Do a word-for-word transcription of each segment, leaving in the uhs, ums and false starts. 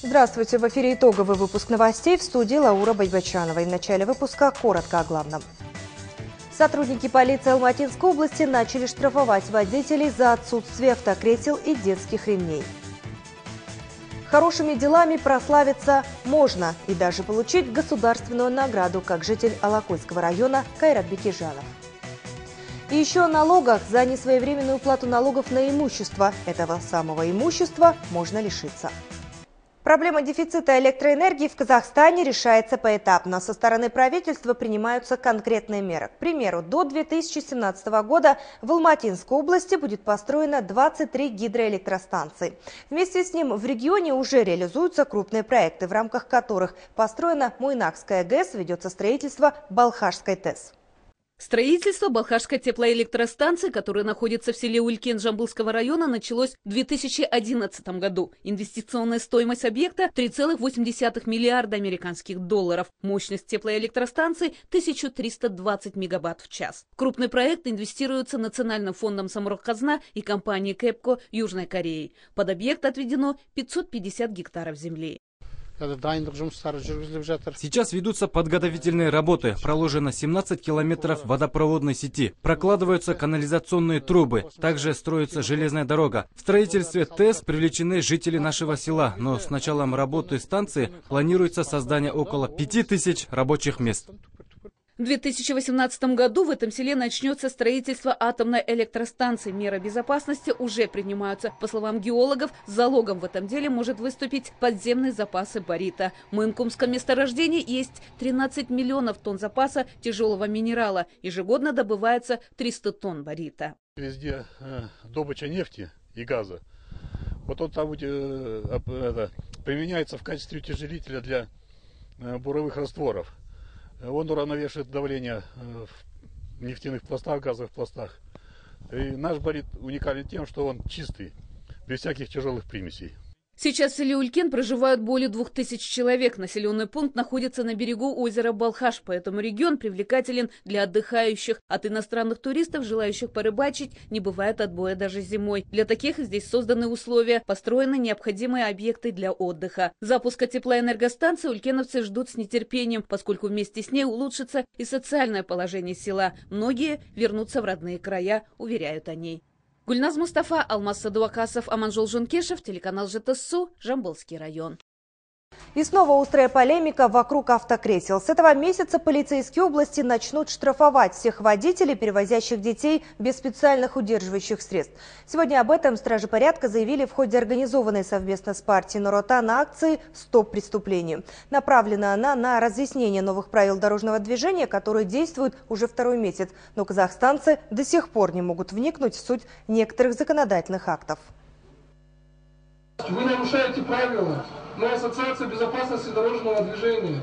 Здравствуйте! В эфире итоговый выпуск новостей, в студии Лаура Байбачанова. И в начале выпуска коротко о главном. Сотрудники полиции Алматинской области начали штрафовать водителей за отсутствие автокресел и детских ремней. Хорошими делами прославиться можно и даже получить государственную награду, как житель Алакольского района Кайрат Бекежанов. И еще о налогах. За несвоевременную уплату налогов на имущество этого самого имущества можно лишиться. Проблема дефицита электроэнергии в Казахстане решается поэтапно. Со стороны правительства принимаются конкретные меры. К примеру, до две тысячи семнадцатого года в Алматинской области будет построено двадцать три гидроэлектростанции. Вместе с ним в регионе уже реализуются крупные проекты, в рамках которых построена Муйнакская ГЭС, ведется строительство Балхашской ТЭС. Строительство Балхашской теплоэлектростанции, которая находится в селе Улькин Жамбылского района, началось в две тысячи одиннадцатом году. Инвестиционная стоимость объекта – три целых восемь десятых миллиарда американских долларов. Мощность теплоэлектростанции – тысяча триста двадцать мегаватт в час. Крупный проект инвестируется Национальным фондом Самұрық-Қазына и компанией КЭПКО Южной Кореи. Под объект отведено пятьсот пятьдесят гектаров земли. Сейчас ведутся подготовительные работы. Проложено семнадцать километров водопроводной сети. Прокладываются канализационные трубы. Также строится железная дорога. В строительстве ТЭС привлечены жители нашего села. Но с началом работы станции планируется создание около пяти тысяч рабочих мест. В две тысячи восемнадцатом году в этом селе начнется строительство атомной электростанции. Меры безопасности уже принимаются. По словам геологов, залогом в этом деле может выступить подземные запасы барита. В Муйнкумском месторождении есть тринадцать миллионов тонн запаса тяжелого минерала. Ежегодно добывается триста тонн барита. Везде э, добыча нефти и газа. Вот он там э, э, применяется в качестве утяжелителя для э, буровых растворов. Он уравновешивает давление в нефтяных пластах, газовых пластах. И наш барит уникален тем, что он чистый, без всяких тяжелых примесей. Сейчас в селе Улькин проживают более двух тысяч человек. Населенный пункт находится на берегу озера Балхаш, поэтому регион привлекателен для отдыхающих. От иностранных туристов, желающих порыбачить, не бывает отбоя даже зимой. Для таких здесь созданы условия, построены необходимые объекты для отдыха. Запуска теплоэнергостанции улькеновцы ждут с нетерпением, поскольку вместе с ней улучшится и социальное положение села. Многие вернутся в родные края, уверяют они. Гульназ Мустафа, Алмаз Садуакасов, Аманжол Жункешев, телеканал ЖТСУ, Жамбылский район. И снова острая полемика вокруг автокресел. С этого месяца полицейские области начнут штрафовать всех водителей, перевозящих детей без специальных удерживающих средств. Сегодня об этом стражи порядка заявили в ходе организованной совместно с партией Нур Отан акции «Стоп преступлению». Направлена она на разъяснение новых правил дорожного движения, которые действуют уже второй месяц. Но казахстанцы до сих пор не могут вникнуть в суть некоторых законодательных актов. Вы нарушаете правила. Мы Ассоциация безопасности дорожного движения.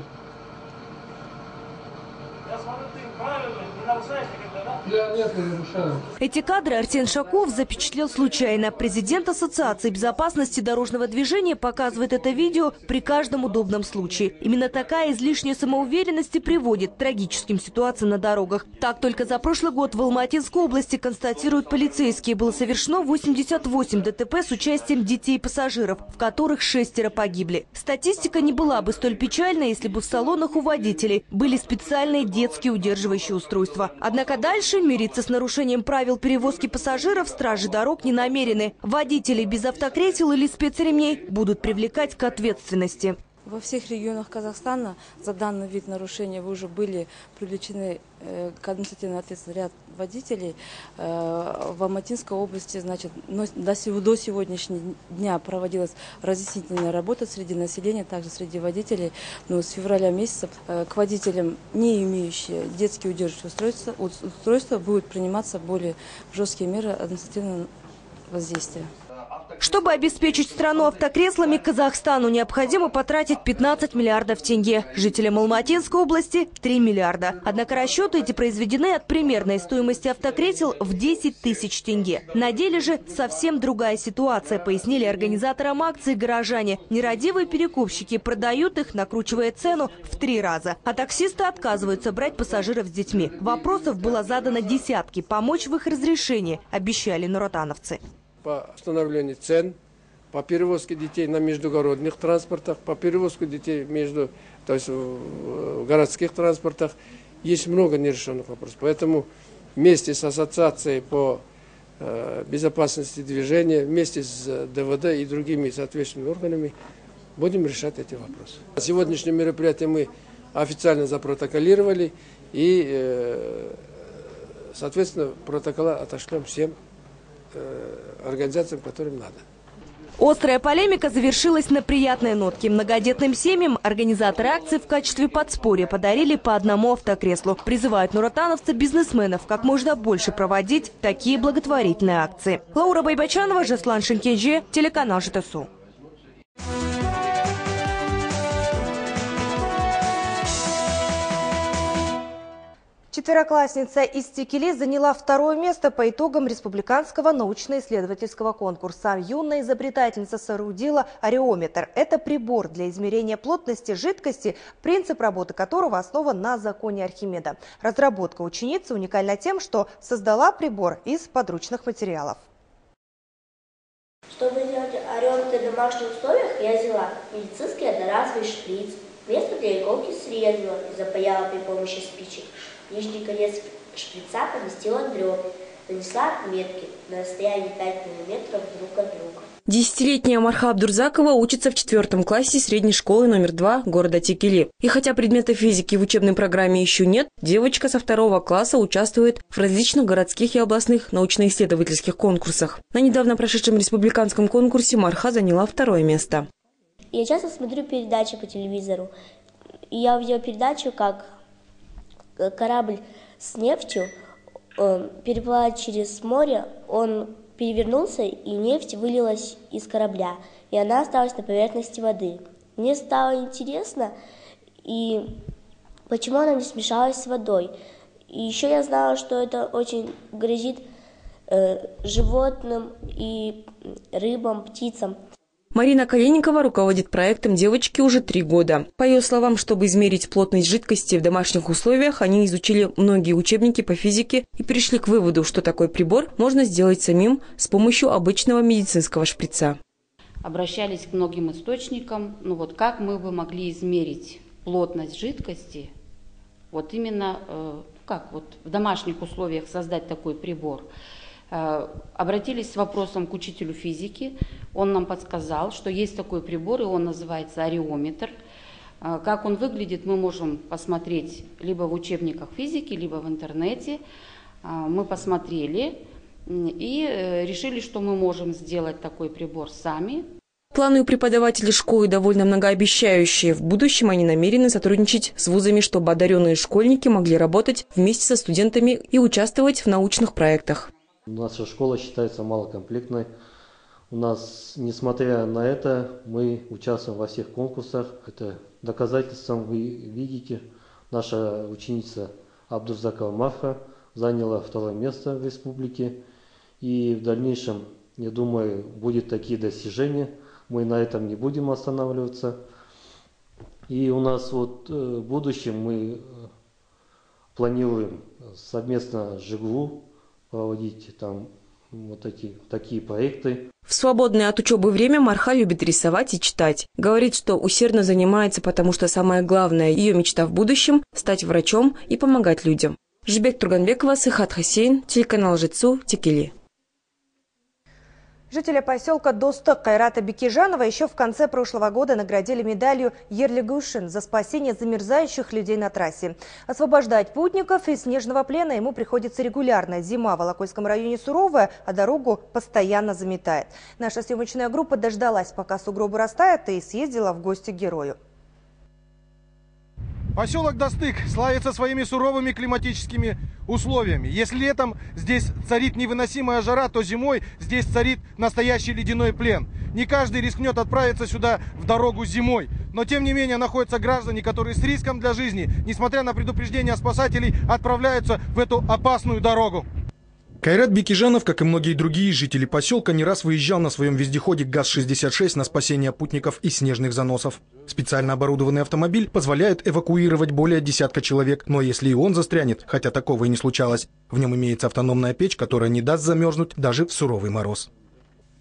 Я смотрю, ты правильно не нарушаешь никогда, да? Я нет, не нарушаю. Эти кадры Арсен Шаков запечатлел случайно. Президент Ассоциации безопасности дорожного движения показывает это видео при каждом удобном случае. Именно такая излишняя самоуверенность и приводит к трагическим ситуациям на дорогах. Так, только за прошлый год в Алматинской области, констатируют полицейские, было совершено восемьдесят восемь ДТП с участием детей и пассажиров, в которых шестеро погибли. Статистика не была бы столь печальной, если бы в салонах у водителей были специальные детские удерживающие устройства. Однако дальше мириться с нарушением правил перевозки пассажиров стражи дорог не намерены. Водителей без автокресел или спецремней будут привлекать к ответственности. Во всех регионах Казахстана за данный вид нарушения вы уже были привлечены э, к административной ответственности ряд водителей. Э, в Алматинской области, значит, но, до, до сегодняшнего дня проводилась разъяснительная работа среди населения, также среди водителей. Но с февраля месяца э, к водителям, не имеющие детские удерживающие устройства, устройства, будут приниматься более жесткие меры административного воздействия. Чтобы обеспечить страну автокреслами, Казахстану необходимо потратить пятнадцать миллиардов тенге. Жителям Алматинской области – три миллиарда. Однако расчеты эти произведены от примерной стоимости автокресел в десять тысяч тенге. На деле же совсем другая ситуация, пояснили организаторам акции горожане. Нерадивые перекупщики продают их, накручивая цену в три раза. А таксисты отказываются брать пассажиров с детьми. Вопросов было задано десятки. Помочь в их разрешении обещали нуротановцы. По установлению цен по перевозке детей на междугородных транспортах, по перевозке детей между, то есть в городских транспортах. Есть много нерешенных вопросов. Поэтому вместе с ассоциацией по э, безопасности движения, вместе с ДВД и другими соответствующими органами будем решать эти вопросы. Сегодняшнее мероприятие мы официально запротоколировали и, э, соответственно, протокола отошлем всем э, организациям, которым надо. Острая полемика завершилась на приятной нотке. Многодетным семьям организаторы акции в качестве подспорья подарили по одному автокреслу. Призывают нуротановцев-бизнесменов как можно больше проводить такие благотворительные акции. Лаура Байбачанова, Жаслан Шинкенджи, телеканал ЖТСУ. Четвероклассница из Текели заняла второе место по итогам республиканского научно-исследовательского конкурса. Юная изобретательница соорудила ареометр. Это прибор для измерения плотности жидкости, принцип работы которого основан на законе Архимеда. Разработка ученицы уникальна тем, что создала прибор из подручных материалов. Чтобы сделать ареометр в домашних условиях, я взяла медицинский одноразовый шприц. Место для иголки срезала и запаяла при помощи спичек. Нижний конец шприца поместила в дрём, нанесла отметки на расстоянии пять миллиметров друг от друга. Десятилетняя Марха Абдурзакова учится в четвертом классе средней школы номер два города Текели. И хотя предмета физики в учебной программе еще нет, девочка со второго класса участвует в различных городских и областных научно-исследовательских конкурсах. На недавно прошедшем республиканском конкурсе Марха заняла второе место. Я часто смотрю передачи по телевизору, и я увидела передачу, как корабль с нефтью э, переплывает через море, он перевернулся, и нефть вылилась из корабля, и она осталась на поверхности воды. Мне стало интересно, и почему она не смешалась с водой. И еще я знала, что это очень грозит э, животным и рыбам, птицам. Марина Калиникова руководит проектом девочки уже три года. По ее словам, чтобы измерить плотность жидкости в домашних условиях, они изучили многие учебники по физике и пришли к выводу, что такой прибор можно сделать самим с помощью обычного медицинского шприца. Обращались к многим источникам, ну вот как мы бы могли измерить плотность жидкости, вот именно э, как вот в домашних условиях создать такой прибор. Обратились с вопросом к учителю физики, он нам подсказал, что есть такой прибор, и он называется ареометр. Как он выглядит, мы можем посмотреть либо в учебниках физики, либо в интернете. Мы посмотрели и решили, что мы можем сделать такой прибор сами. Планы у преподавателей школы довольно многообещающие. В будущем они намерены сотрудничать с вузами, чтобы одаренные школьники могли работать вместе со студентами и участвовать в научных проектах. Наша школа считается малокомплектной. У нас, несмотря на это, мы участвуем во всех конкурсах. Это доказательством вы видите. Наша ученица Абдурзакова Марха заняла второе место в республике. И в дальнейшем, я думаю, будут такие достижения. Мы на этом не будем останавливаться. И у нас вот в будущем мы планируем совместно с ЖИГВУ проводить там вот эти такие проекты. В свободное от учебы время Марха любит рисовать и читать. Говорит, что усердно занимается, потому что самое главное ее мечта в будущем – стать врачом и помогать людям. Жибек Турганбекова, Сыхат Хасейн, телеканал ЖТСУ, Текели. Жителя поселка Достык Кайрата Бекежанова еще в конце прошлого года наградили медалью Ерлигушин за спасение замерзающих людей на трассе. Освобождать путников из снежного плена ему приходится регулярно. Зима в Алакойском районе суровая, а дорогу постоянно заметает. Наша съемочная группа дождалась, пока сугробы растают, и съездила в гости к герою. Поселок Достык славится своими суровыми климатическими условиями. Если летом здесь царит невыносимая жара, то зимой здесь царит настоящий ледяной плен. Не каждый рискнет отправиться сюда в дорогу зимой. Но тем не менее находятся граждане, которые с риском для жизни, несмотря на предупреждения спасателей, отправляются в эту опасную дорогу. Кайрат Бекежанов, как и многие другие жители поселка, не раз выезжал на своем вездеходе ГАЗ шестьдесят шесть на спасение путников из снежных заносов. Специально оборудованный автомобиль позволяет эвакуировать более десятка человек, но если и он застрянет, хотя такого и не случалось, в нем имеется автономная печь, которая не даст замерзнуть даже в суровый мороз.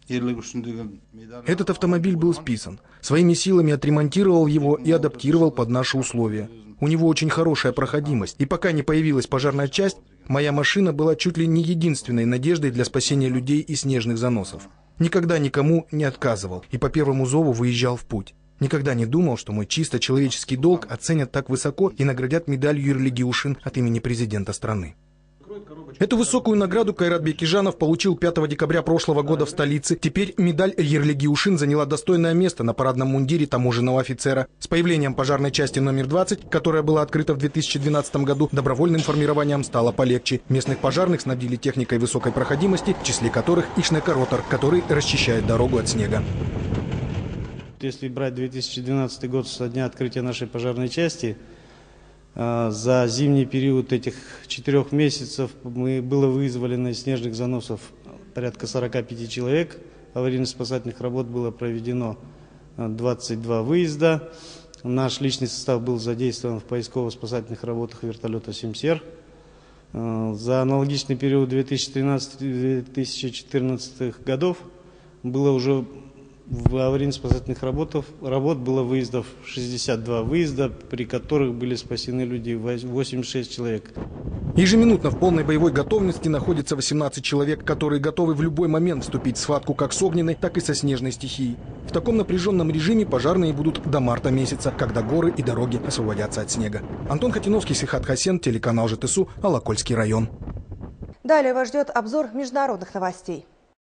Этот автомобиль был списан. Своими силами отремонтировал его и адаптировал под наши условия. У него очень хорошая проходимость. И пока не появилась пожарная часть, моя машина была чуть ли не единственной надеждой для спасения людей и снежных заносов. Никогда никому не отказывал и по первому зову выезжал в путь. Никогда не думал, что мой чисто человеческий долг оценят так высоко и наградят медалью Юрлиги-Ушин от имени президента страны. Эту высокую награду Кайрат Бекижанов получил пятого декабря прошлого года в столице. Теперь медаль Юрлиги-Ушин заняла достойное место на парадном мундире таможенного офицера. С появлением пожарной части номер двадцать, которая была открыта в две тысячи двенадцатом году, добровольным формированием стало полегче. Местных пожарных снабдили техникой высокой проходимости, в числе которых и шнекоротор, который расчищает дорогу от снега. Если брать две тысячи двенадцатый год со дня открытия нашей пожарной части, за зимний период этих четырех месяцев мы было вызволено из снежных заносов порядка сорока пяти человек. Аварийно-спасательных работ было проведено двадцать два выезда. Наш личный состав был задействован в поисково-спасательных работах вертолета «Симсер». За аналогичный период две тысячи тринадцатого — две тысячи четырнадцатого годов было уже в аварийно-спасательных работах работ было выездов шестьдесят два выезда, при которых были спасены люди восемьдесят шесть человек. Ежеминутно в полной боевой готовности находится восемнадцать человек, которые готовы в любой момент вступить в схватку как с огненной, так и со снежной стихией. В таком напряженном режиме пожарные будут до марта месяца, когда горы и дороги освободятся от снега. Антон Хатиновский, Сихат Хасен, телеканал ЖТСУ, Алакольский район. Далее вас ждет обзор международных новостей.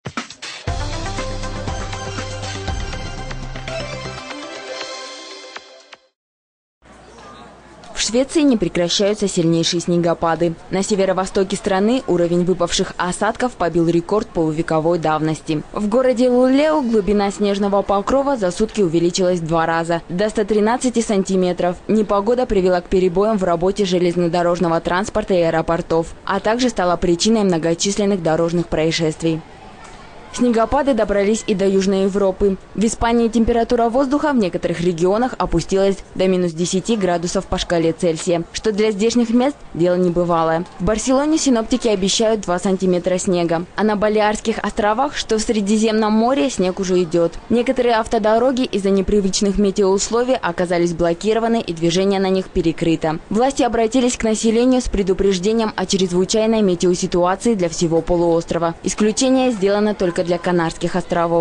В Швеции не прекращаются сильнейшие снегопады. На северо-востоке страны уровень выпавших осадков побил рекорд полувековой давности. В городе Лулео глубина снежного покрова за сутки увеличилась в два раза, до ста тринадцати сантиметров. Непогода привела к перебоям в работе железнодорожного транспорта и аэропортов, а также стала причиной многочисленных дорожных происшествий. Снегопады добрались и до Южной Европы. В Испании температура воздуха в некоторых регионах опустилась до минус десяти градусов по шкале Цельсия, что для здешних мест дело небывалое. В Барселоне синоптики обещают два сантиметра снега, а на Балеарских островах, что в Средиземном море, снег уже идет. Некоторые автодороги из-за непривычных метеоусловий оказались блокированы и движение на них перекрыто. Власти обратились к населению с предупреждением о чрезвычайной метеоситуации для всего полуострова. Исключение сделано только для Канарских островов.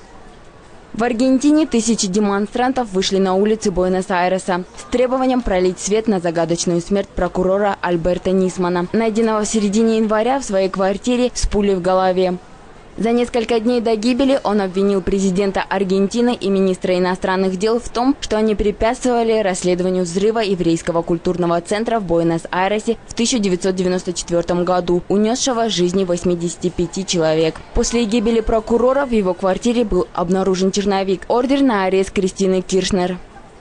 В Аргентине тысячи демонстрантов вышли на улицы Буэнос-Айреса с требованием пролить свет на загадочную смерть прокурора Альберто Нисмана, найденного в середине января в своей квартире с пулей в голове. За несколько дней до гибели он обвинил президента Аргентины и министра иностранных дел в том, что они препятствовали расследованию взрыва еврейского культурного центра в Буэнос-Айресе в тысяча девятьсот девяносто четвёртом году, унесшего жизни восьмидесяти пяти человек. После гибели прокурора в его квартире был обнаружен черновик, ордер на арест Кристины Киршнер.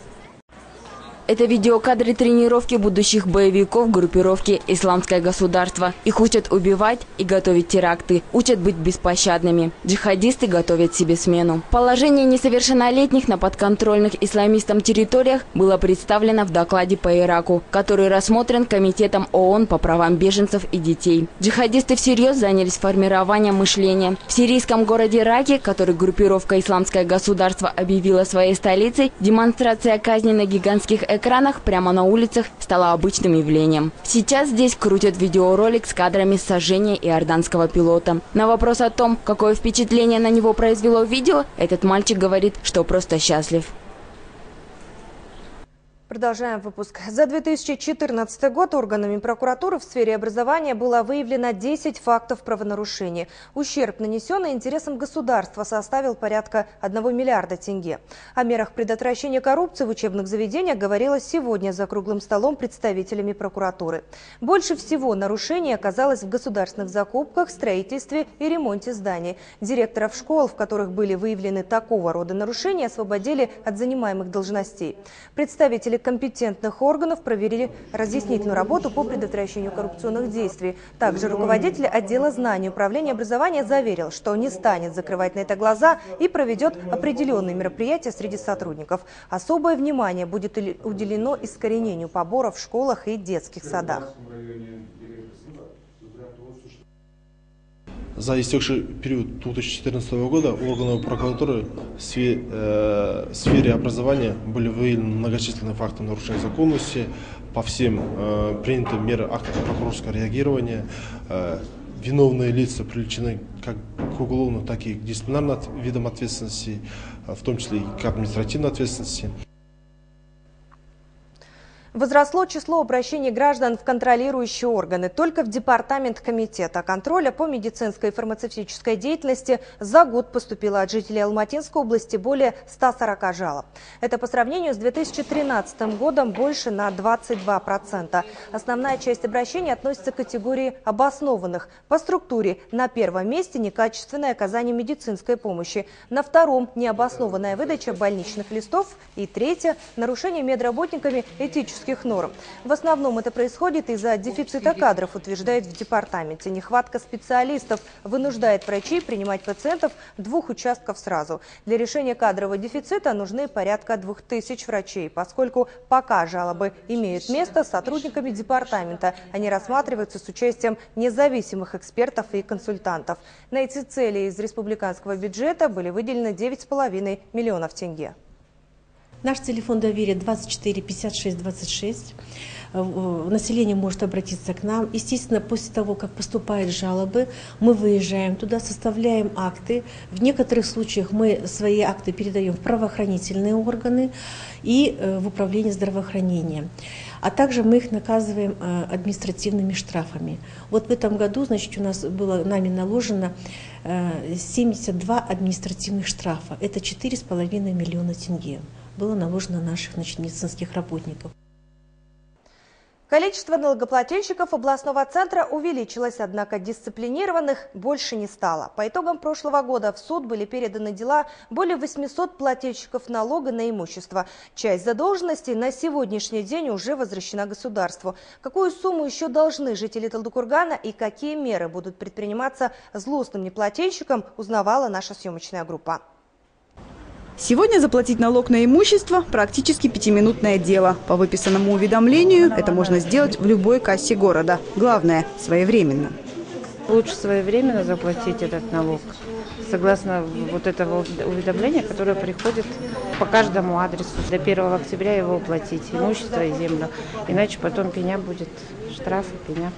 Это видеокадры тренировки будущих боевиков группировки «Исламское государство». Их учат убивать и готовить теракты, учат быть беспощадными. Джихадисты готовят себе смену. Положение несовершеннолетних на подконтрольных исламистам территориях было представлено в докладе по Ираку, который рассмотрен Комитетом ООН по правам беженцев и детей. Джихадисты всерьез занялись формированием мышления. В сирийском городе Раке, который группировка «Исламское государство» объявила своей столицей, демонстрация казни на гигантских экранах экранах прямо на улицах стало обычным явлением. Сейчас здесь крутят видеоролик с кадрами сожжения иорданского пилота. На вопрос о том, какое впечатление на него произвело видео, этот мальчик говорит, что просто счастлив. Продолжаем выпуск. За две тысячи четырнадцатый год органами прокуратуры в сфере образования было выявлено десять фактов правонарушений. Ущерб, нанесенный интересам государства, составил порядка одного миллиарда тенге. О мерах предотвращения коррупции в учебных заведениях говорилось сегодня за круглым столом представителями прокуратуры. Больше всего нарушений оказалось в государственных закупках, строительстве и ремонте зданий. Директоров школ, в которых были выявлены такого рода нарушения, освободили от занимаемых должностей. Представители компетентных органов проверили разъяснительную работу по предотвращению коррупционных действий. Также руководитель отдела знаний управления образования заверил, что не станет закрывать на это глаза и проведет определенные мероприятия среди сотрудников. Особое внимание будет уделено искоренению поборов в школах и детских садах. За истекший период две тысячи четырнадцатого года органы прокуратуры в сфере, э, в сфере образования были выявлены многочисленные факты нарушения законности. По всем э, принятым мерам актов прокурорского реагирования э, виновные лица привлечены как к уголовной, так и к дисциплинарным видам ответственности, в том числе и к административной ответственности. Возросло число обращений граждан в контролирующие органы. Только в Департамент комитета контроля по медицинской и фармацевтической деятельности за год поступило от жителей Алматинской области более ста сорока жалоб. Это по сравнению с две тысячи тринадцатым годом больше на двадцать два процента. Основная часть обращений относится к категории обоснованных. По структуре на первом месте некачественное оказание медицинской помощи. На втором – необоснованная выдача больничных листов. И третье – нарушение медработниками этических норм. В основном это происходит из-за дефицита кадров, утверждают в департаменте. Нехватка специалистов вынуждает врачей принимать пациентов двух участков сразу. Для решения кадрового дефицита нужны порядка двух тысяч врачей, поскольку пока жалобы имеют место, сотрудниками департамента они рассматриваются с участием независимых экспертов и консультантов. На эти цели из республиканского бюджета были выделены девять с половиной миллионов тенге. Наш телефон доверия двадцать четыре пятьдесят шесть двадцать шесть. Население может обратиться к нам. Естественно, после того, как поступают жалобы, мы выезжаем туда, составляем акты. В некоторых случаях мы свои акты передаем в правоохранительные органы и в управление здравоохранения. А также мы их наказываем административными штрафами. Вот в этом году, значит, у нас было нами наложено семьдесят два административных штрафа. Это четыре с половиной миллиона тенге. Было наложено на наших, значит, медицинских работников. Количество налогоплательщиков областного центра увеличилось, однако дисциплинированных больше не стало. По итогам прошлого года в суд были переданы дела более восьмисот плательщиков налога на имущество. Часть задолженностей на сегодняшний день уже возвращена государству. Какую сумму еще должны жители Талдыкургана и какие меры будут предприниматься злостным неплательщикам, узнавала наша съемочная группа. Сегодня заплатить налог на имущество – практически пятиминутное дело. По выписанному уведомлению это можно сделать в любой кассе города. Главное – своевременно. Лучше своевременно заплатить этот налог, согласно вот этого уведомления, которое приходит по каждому адресу. До первого октября его уплатить, имущество и землю. Иначе потом пеня будет, штраф и пеня.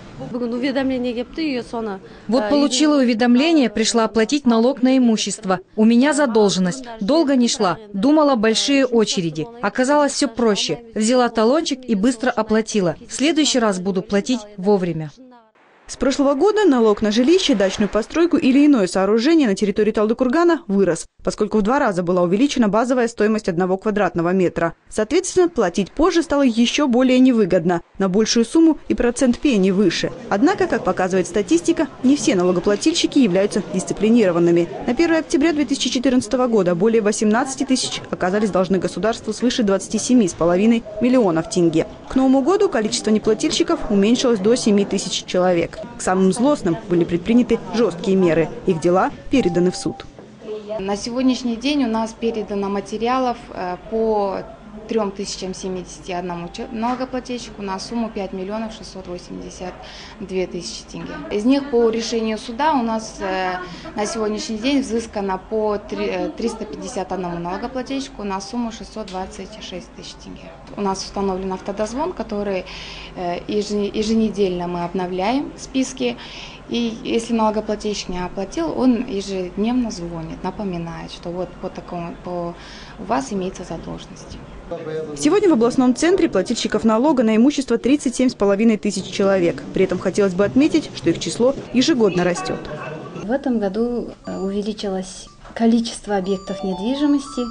Вот получила уведомление, пришла оплатить налог на имущество. У меня задолженность. Долго не шла. Думала, большие очереди. Оказалось, все проще. Взяла талончик и быстро оплатила. В следующий раз буду платить вовремя. С прошлого года налог на жилище, дачную постройку или иное сооружение на территории Талдыкургана вырос, поскольку в два раза была увеличена базовая стоимость одного квадратного метра. Соответственно, платить позже стало еще более невыгодно. На большую сумму и процент пени выше. Однако, как показывает статистика, не все налогоплательщики являются дисциплинированными. На первое октября две тысячи четырнадцатого года более восемнадцати тысяч оказались должны государству свыше двадцати семи с половиной миллионов тенге. К Новому году количество неплательщиков уменьшилось до семи тысяч человек. К самым злостным были предприняты жесткие меры. Их дела переданы в суд. На сегодняшний день у нас передано материалов по трем тысячам семидесяти одному налогоплательщику на сумму пять миллионов шестьсот восемьдесят две тысячи тенге. Из них по решению суда у нас на сегодняшний день взыскано по триста пятьдесят одному налогоплательщику на сумму шестьсот двадцать шесть тысяч тенге. У нас установлен автодозвон, который еженедельно мы обновляем списки. И если налогоплательщик не оплатил, он ежедневно звонит, напоминает, что вот по такому, по, у вас имеется задолженность. Сегодня в областном центре плательщиков налога на имущество тридцать семь с половиной тысяч человек. При этом хотелось бы отметить, что их число ежегодно растет. В этом году увеличилось количество объектов недвижимости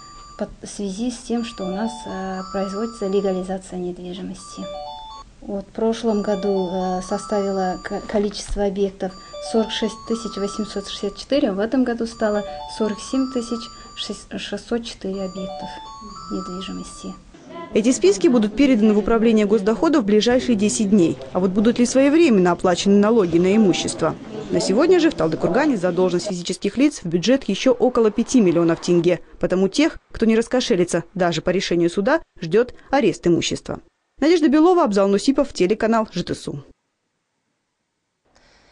в связи с тем, что у нас производится легализация недвижимости. Вот, в прошлом году составило количество объектов сорок шесть тысяч восемьсот шестьдесят четыре, а в этом году стало сорок семь тысяч шестьсот четыре объектов недвижимости. Эти списки будут переданы в управление госдоходов в ближайшие десять дней. А вот будут ли своевременно оплачены налоги на имущество? На сегодня же в Талдыкургане задолженность физических лиц в бюджет еще около пяти миллионов тенге. Потому тех, кто не раскошелится даже по решению суда, ждет арест имущества. Надежда Белова, Абзал Нусипов, телеканал ЖТСУ.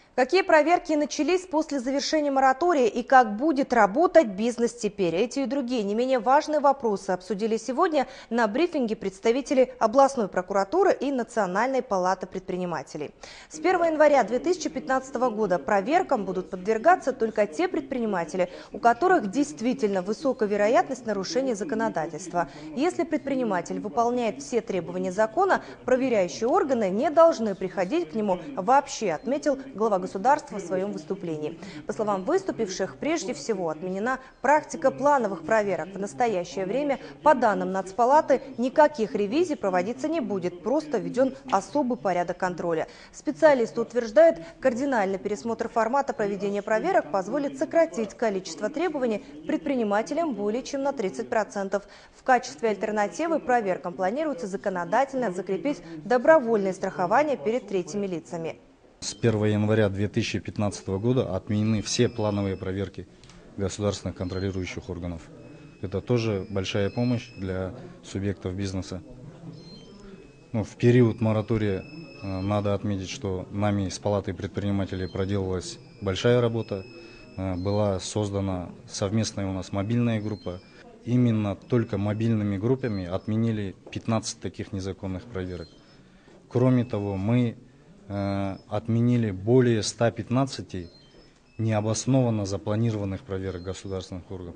Какие проверки начались после завершения моратория и как будет работать бизнес теперь? Эти и другие не менее важные вопросы обсудили сегодня на брифинге представители областной прокуратуры и Национальной палаты предпринимателей. С первого января две тысячи пятнадцатого года проверкам будут подвергаться только те предприниматели, у которых действительно высокая вероятность нарушения законодательства. Если предприниматель выполняет все требования закона, проверяющие органы не должны приходить к нему вообще, отметил глава государства государства в своем выступлении. По словам выступивших, прежде всего отменена практика плановых проверок. В настоящее время, по данным Нацпалаты, никаких ревизий проводиться не будет, просто введен особый порядок контроля. Специалисты утверждают, кардинальный пересмотр формата проведения проверок позволит сократить количество требований предпринимателям более чем на тридцать процентов. В качестве альтернативы проверкам планируется законодательно закрепить добровольное страхование перед третьими лицами. С первого января две тысячи пятнадцатого года отменены все плановые проверки государственных контролирующих органов. Это тоже большая помощь для субъектов бизнеса. Ну, в период моратория э, надо отметить, что нами с Палатой предпринимателей проделалась большая работа. Э, была создана совместная у нас мобильная группа. Именно только мобильными группами отменили пятнадцать таких незаконных проверок. Кроме того, мы отменили более ста пятнадцати необоснованно запланированных проверок государственных органов.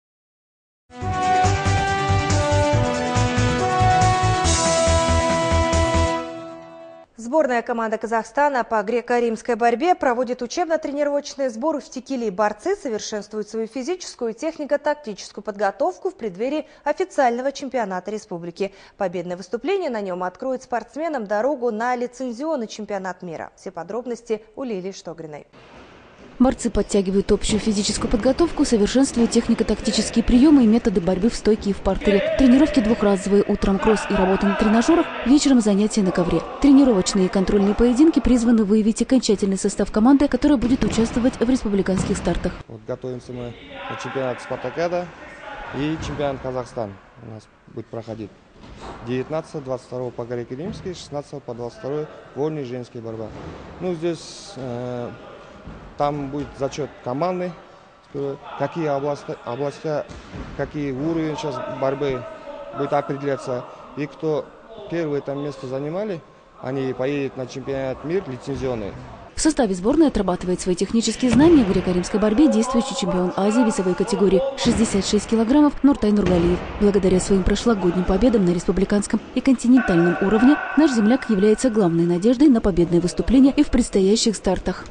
Сборная команда Казахстана по греко-римской борьбе проводит учебно-тренировочные сборы в Текели. Борцы совершенствуют свою физическую и технико-тактическую подготовку в преддверии официального чемпионата республики. Победное выступление на нем откроет спортсменам дорогу на лицензионный чемпионат мира. Все подробности у Лилии Штогриной. Борцы подтягивают общую физическую подготовку, совершенствуют технико-тактические приемы и методы борьбы в стойке и в партере. Тренировки двухразовые, утром кросс и работа на тренажерах, вечером занятия на ковре. Тренировочные и контрольные поединки призваны выявить окончательный состав команды, которая будет участвовать в республиканских стартах. Вот готовимся мы на чемпионат Спартакиада и чемпионат Казахстана у нас будет проходить. девятнадцатого двадцать второго по греко-римской, шестнадцатого по двадцать второй вольная женская борьба. Ну, здесь... Э Там будет зачет команды, какие области, области, какие уровни сейчас борьбы будет определяться. И кто первое там место занимали, они поедут на чемпионат мира лицензионный. В составе сборной отрабатывает свои технические знания в греко-римской борьбе действующий чемпион Азии весовой категории шестьдесят шесть килограммов Нуртай Нургалиев. Благодаря своим прошлогодним победам на республиканском и континентальном уровне наш земляк является главной надеждой на победное выступление и в предстоящих стартах.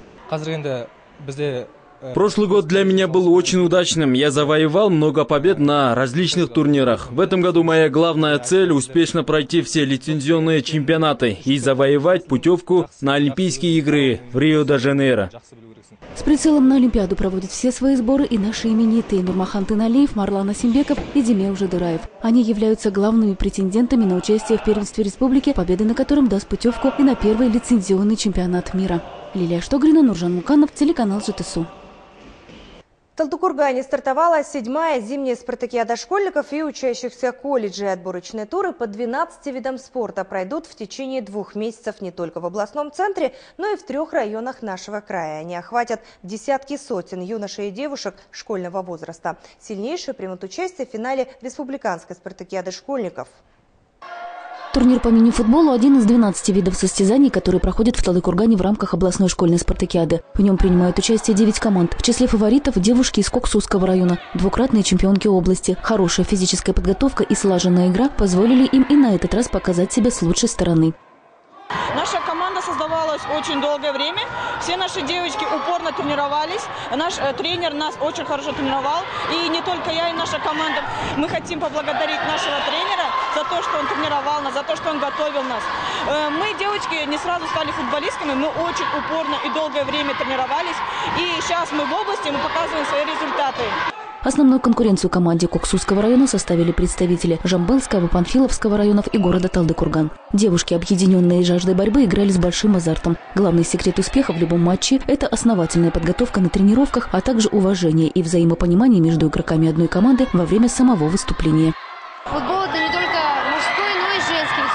Прошлый год для меня был очень удачным. Я завоевал много побед на различных турнирах. В этом году моя главная цель – успешно пройти все лицензионные чемпионаты и завоевать путевку на Олимпийские игры в Рио-де-Жанейро. С прицелом на Олимпиаду проводят все свои сборы и наши именитые Нурмахан Тыналиев, Марлан Асимбеков и Демеу Жадыраев. Они являются главными претендентами на участие в первенстве республики, победа на котором даст путевку и на первый лицензионный чемпионат мира. Лилия Штогрина, Нуржан Муканов, телеканал ЖТСУ. В Талдыкургане стартовала седьмая зимняя спартакиада школьников и учащихся колледжей. Отборочные туры по двенадцати видам спорта пройдут в течение двух месяцев не только в областном центре, но и в трех районах нашего края. Они охватят десятки сотен юношей и девушек школьного возраста. Сильнейшие примут участие в финале республиканской спартакиады школьников. Турнир по мини-футболу – один из двенадцати видов состязаний, которые проходят в Талдыкургане в рамках областной школьной спартакиады. В нем принимают участие девять команд. В числе фаворитов – девушки из Коксусского района, двукратные чемпионки области. Хорошая физическая подготовка и слаженная игра позволили им и на этот раз показать себя с лучшей стороны. Наша команда создавалась очень долгое время. Все наши девочки упорно тренировались. Наш э, тренер нас очень хорошо тренировал. И не только я, и наша команда. Мы хотим поблагодарить нашего тренера за то, что он тренировал нас, за то, что он готовил нас. Э, мы, девочки, не сразу стали футболистками. Мы очень упорно и долгое время тренировались. И сейчас мы в области, мы показываем свои результаты. Основную конкуренцию команде Коксусского района составили представители Жамбылского, Панфиловского районов и города Талдыкурган. Девушки, объединенные жаждой борьбы, играли с большим азартом. Главный секрет успеха в любом матче – это основательная подготовка на тренировках, а также уважение и взаимопонимание между игроками одной команды во время самого выступления. Футбол – это не только мужской, но и женский вид спорта. Мы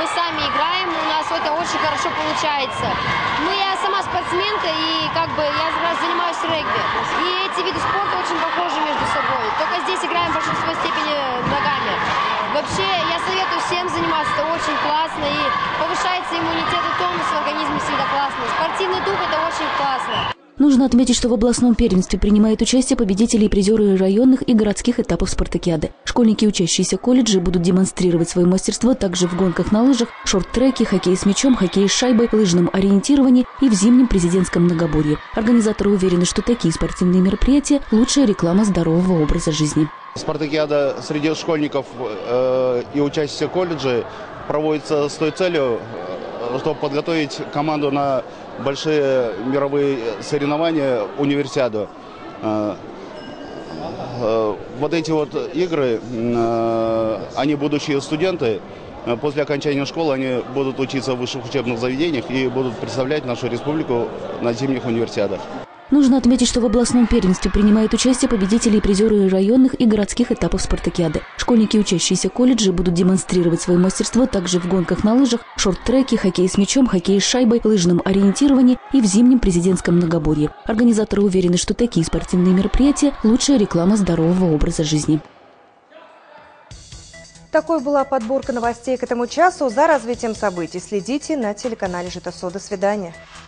сами играем, у нас это очень хорошо получается. Ну, я сама спортсменка, и как бы я занимаюсь регби. И эти виды спорта очень похожи между собой. Только здесь играем в большинстве степени ногами. Вообще, я советую всем заниматься, это очень классно, и повышается иммунитет и тонус в организме всегда классно. Спортивный дух – это очень классно. Нужно отметить, что в областном первенстве принимают участие победители и призеры районных и городских этапов спартакиады. Школьники, учащиеся колледжей, будут демонстрировать свое мастерство также в гонках на лыжах, шорт-треке, хоккее с мячом, хоккее с шайбой, лыжном ориентировании и в зимнем президентском многоборье. Организаторы уверены, что такие спортивные мероприятия – лучшая реклама здорового образа жизни. Спартакиада среди школьников э, и учащихся колледжей проводится с той целью, чтобы подготовить команду на большие мировые соревнования, универсиаду. Вот эти вот игры, они, будучи студенты, после окончания школы они будут учиться в высших учебных заведениях и будут представлять нашу республику на зимних универсиадах. Нужно отметить, что в областном первенстве принимают участие победители и призеры районных и городских этапов спартакиады. Школьники, учащиеся колледжей, будут демонстрировать свое мастерство также в гонках на лыжах, шорт-треке, хоккее с мячом, хоккее с шайбой, лыжном ориентировании и в зимнем президентском многоборье. Организаторы уверены, что такие спортивные мероприятия – лучшая реклама здорового образа жизни. Такой была подборка новостей к этому часу. За развитием событий следите на телеканале ЖТСО. До свидания.